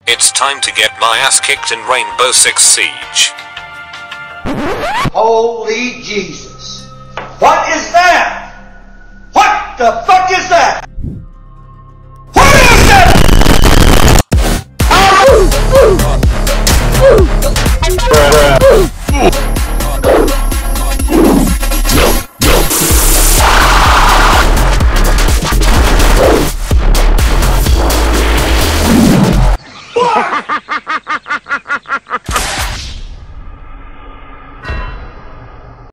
It's time to get my ass kicked in Rainbow Six Siege. Holy Jesus. What is that? What the fuck is that? What is that? Ha ha ha!